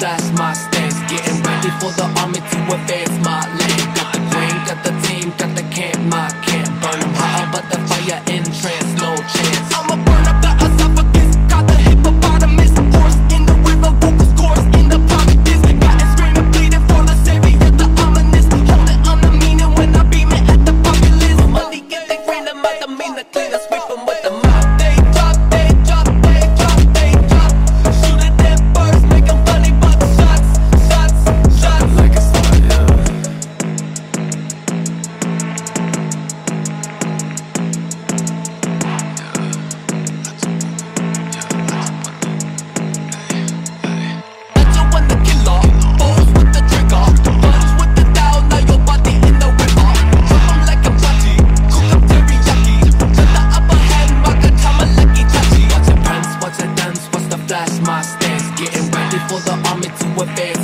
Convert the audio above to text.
flash my stance, getting ready for the army to advance my land. Got the green, got the team, got the camp, my camp. Burn them hotter, but the fire in trance, no chance. I'ma burn up the esophagus, got the hippopotamus. Horse in the river, vocal scores in the pocket disc. Got it screaming, bleeding for the savior, the ominous. Hold it on the meaning when I beam it at the populace. Money get they green, them out the mean, the clean, I sweep them with the mouth. They drop, they drop, they drop, they drop. Shooting them birds, make them funny, but shots, shots, shots. Like a star, yeah. My stance, getting ready for the army to advance